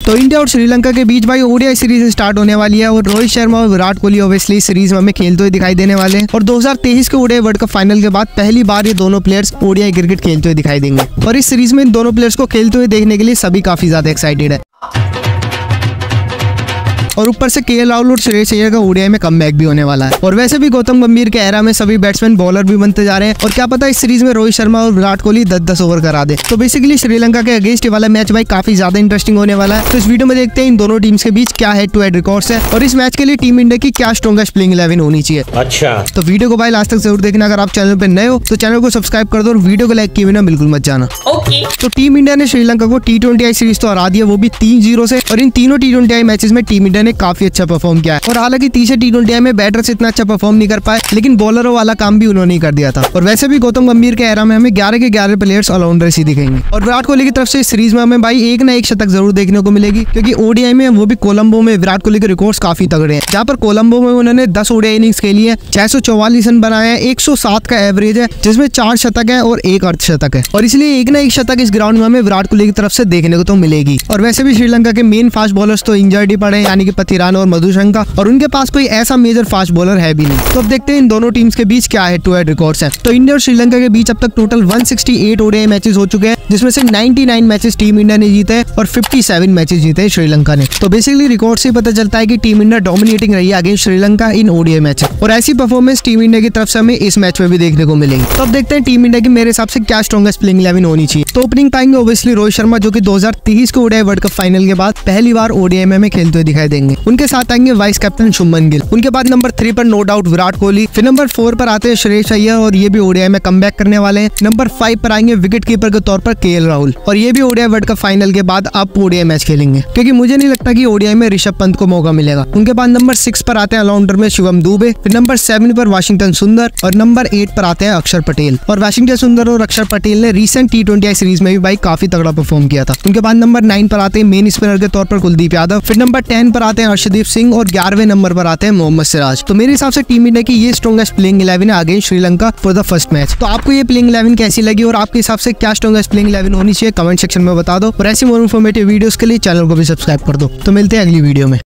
तो इंडिया और श्रीलंका के बीच भाई ओडीआई सीरीज स्टार्ट होने वाली है और रोहित शर्मा और विराट कोहली ऑब्वियसली सीरीज में हमें खेलते हुए दिखाई देने वाले हैं। और 2023 के ओडीआई वर्ल्ड कप फाइनल के बाद पहली बार ये दोनों प्लेयर्स ओडीआई क्रिकेट खेलते हुए दिखाई देंगे और इस सीरीज में इन दोनों प्लेयर्स को खेलते हुए देखने के लिए सभी काफी ज्यादा एक्साइटेड है। और ऊपर से केएल राहुल और श्रेयस अय्यर का ओडीआई में कमबैक भी होने वाला है। और वैसे भी गौतम गंभीर के एरा में सभी बैट्समैन बॉलर भी बनते जा रहे हैं और क्या पता इस सीरीज में रोहित शर्मा और विराट कोहली 10-10 ओवर करा दे। तो बेसिकली श्रीलंका के अगेंस्ट वाला मैच भाई काफी ज्यादा इंटरेस्टिंग होने वाला है। तो इस वीडियो में देखते हैं इन दोनों टीम्स के बीच क्या हेड टू हेड रिकॉर्ड्स है और इस मैच के लिए टीम इंडिया की क्या स्ट्रॉन्गेस्ट प्लेइंग 11 होनी चाहिए। अच्छा, तो वीडियो को भाई लास्ट तक जरूर देखना। अगर आप चैनल पे नए हो तो चैनल को सब्सक्राइब कर दो और वीडियो को लाइक किए बिना बिल्कुल मत जाना। तो टीम इंडिया ने श्रीलंका को T20I सीरीज तो हरा दिया, वो भी 3-0 से। और इन तीनों T20I मैचेस में टीम इंडिया ने काफी अच्छा परफॉर्म किया है। और हालांकि तीसरे T20I में बैटर्स इतना अच्छा परफॉर्म नहीं कर पाए, लेकिन बॉलरों वाला काम भी उन्होंने ही कर दिया था। और वैसे भी गौतम गंभीर के एरा में हमें 11 के 11 प्लेयर्स ऑलराउंडर्स ही दिखेंगे। और विराट कोहली की तरफ से इस सीरीज में हमें भाई एक ना एक शतक जरूर देखने को मिलेगी, क्योंकि ओडीआई में वो भी कोलंबो में विराट कोहली के रिकॉर्ड्स काफी तगड़े हैं। जहाँ पर कोलंबो में उन्होंने 10 ओडीआई इनिंग्स खेली है, 644 रन बनाए हैं, 107 का एवरेज है, जिसमें 4 शतक है और 1 अर्धशतक है। और इसलिए एक ना एक शतक इस ग्राउंड में हमें विराट कोहली की तरफ से देखने को तो मिलेगी। और वैसे भी श्रीलंका के मेन फास्ट बॉलर्स तो इंजर्ड ही पड़े, यानी कि पथिरान और मधुशंका, और उनके पास कोई ऐसा मेजर फास्ट बॉलर है भी नहीं। तो अब देखते हैं इन दोनों टीम्स के बीच क्या हेड टू हेड रिकॉर्ड्स हैं। तो इंडिया और श्रीलंका के बीच अब तक टोटल 168 ओडीआई मैचेस हो चुके हैं, जिसमें से 99 मैचेस टीम इंडिया ने जीते हैं और 57 मैचेस जीते हैं श्रीलंका ने। तो बेसिकली रिकॉर्ड से पता चलता है कि टीम इंडिया डोमिनेटिंग रही है against Sri Lanka in ODI match. और ऐसी परफॉर्मेंस टीम इंडिया की तरफ से हमें इस मैच में भी देखने को मिलेगी। तो अब देखते हैं टीम इंडिया की मेरे हिसाब से क्या स्ट्रॉन्गेस्ट प्लेइंग 11 होनी चाहिए। तो ओपनिंग पाएंगे ऑब्वियसली रोहित शर्मा, जो कि 2023 के ओडीआई वर्ल्ड कप फाइनल के बाद पहली बार ओडीआई में हमें खेलते हुए दिखाई देंगे। उनके साथ आएंगे वाइस कैप्टन शुभमन गिल। उनके बाद नंबर 3 पर नो डाउट विराट कोहली। फिर नंबर 4 पर आते हैं श्रेयस अय्यर और ये भी ओडीआई में कमबैक करने वाले हैं। नंबर 5 पर आएंगे विकेट कीपर के तौर पर केएल राहुल, और ये भी ओडीआई वर्ल्ड कप फाइनल के बाद अब ओडीआई मैच खेलेंगे, क्योंकि मुझे नहीं लगता कि ओडीआई में ऋषभ पंत को मौका मिलेगा। उनके बाद नंबर 6 पर आते हैं ऑलराउंडर में शिवम दुबे। फिर नंबर 7 पर वाशिंगटन सुंदर और नंबर 8 पर आते हैं अक्षर पटेल। और वाशिंगटन सुंदर और अक्षर पटेल ने रिसेंट T20I सीरीज में भी भाई काफी तगड़ा परफॉर्म किया था। उनके बाद नंबर 9 पर आते हैं मेन स्पिनर के तौर पर कुलदीप यादव। फिर नंबर 10 पर आते हैं अर्शदीप सिंह और 11वें नंबर पर आते हैं मोहम्मद सिराज। तो मेरे हिसाब से टीम इंडिया की ये स्ट्रॉन्गेस्ट प्लेइंग 11 है against Sri Lanka for the first match. तो आपको ये प्लेइंग 11 कैसी लगी और आपके हिसाब से क्या स्ट्रॉन्गेस्ट प्लेइंग 11 होनी चाहिए, कमेंट सेक्शन में बता दो। और ऐसी मोर इन्फॉर्मेटिव वीडियोस के लिए चैनल को भी सब्सक्राइब कर दो। तो मिलते हैं अगली वीडियो में।